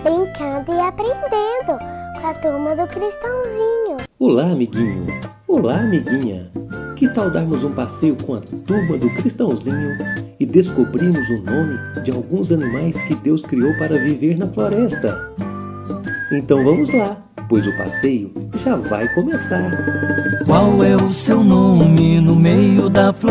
brincando e aprendendo com a turma do Cristãozinho. Olá, amiguinho! Olá, amiguinha! Que tal darmos um passeio com a turma do Cristãozinho e descobrirmos o nome de alguns animais que Deus criou para viver na floresta? Então vamos lá, pois o passeio já vai começar! Qual é o seu nome no meio da floresta?